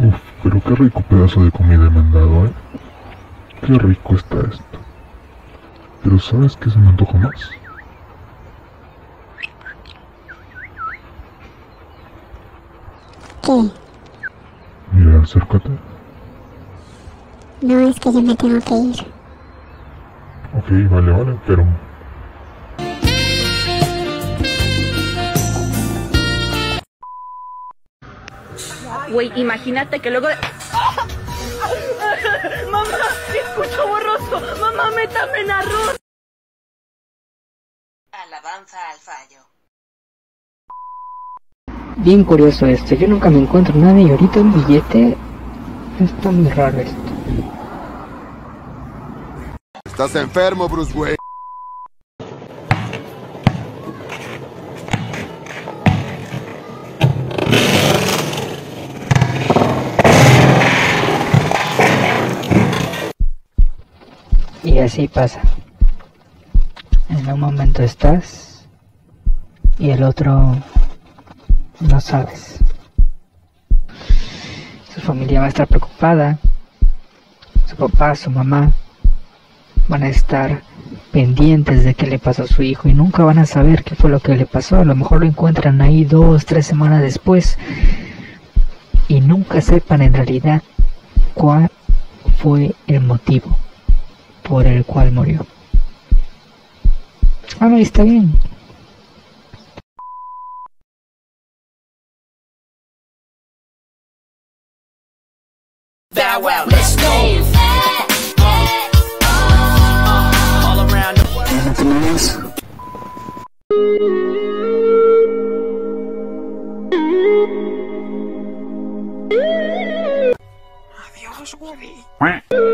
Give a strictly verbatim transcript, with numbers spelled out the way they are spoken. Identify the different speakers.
Speaker 1: Uf, pero qué rico pedazo de comida me han dado, ¿eh? Qué rico está esto. Pero ¿sabes qué se me antoja más?
Speaker 2: ¿Qué?
Speaker 1: Mira, acércate.
Speaker 2: No, es que yo me tengo que ir.
Speaker 1: Ok, vale, vale, pero...
Speaker 3: Güey, imagínate que luego de... ¡Mamá! ¡Escucho borroso! ¡Mamá, métame en arroz!
Speaker 4: Alabanza al fallo.
Speaker 5: Bien curioso esto, yo nunca me encuentro nada y ahorita un billete... Está muy raro esto.
Speaker 6: Estás enfermo, Bruce Wayne.
Speaker 5: Y así pasa. En un momento estás y el otro no sabes. Su familia va a estar preocupada. Su papá, su mamá van a estar pendientes de qué le pasó a su hijo y nunca van a saber qué fue lo que le pasó. A lo mejor lo encuentran ahí dos, tres semanas después y nunca sepan en realidad cuál fue el motivo por el cual murió. Ah, no, está bien.
Speaker 4: Farewell, let's go. All around the world. Adiós, Woody.